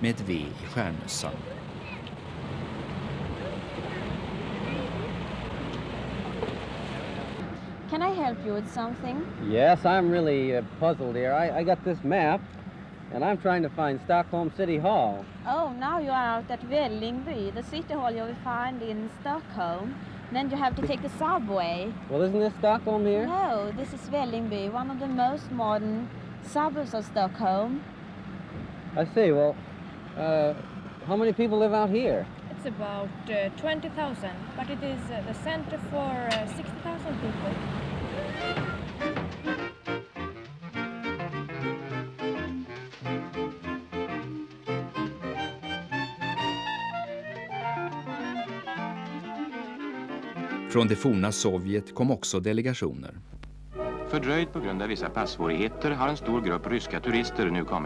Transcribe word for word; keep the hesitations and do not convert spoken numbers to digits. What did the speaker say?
med ett V i stjärnmössan. Can I help you with something? Yes, I'm really uh, puzzled here. I, I got this map, and I'm trying to find Stockholm City Hall. Oh, now you are out at Vällingby, the city hall you will find in Stockholm. Then you have to take the subway. Well, isn't this Stockholm here? No, this is Vällingby, one of the most modern suburbs of Stockholm. I see. Well, uh, how many people live out here? It's about uh, twenty thousand, but it is uh, the center for uh, sixty thousand people. Från det forna Sovjet kom också delegationer. Fördröjd på grund av vissa passvårigheter har en stor grupp ryska turister nu kommit.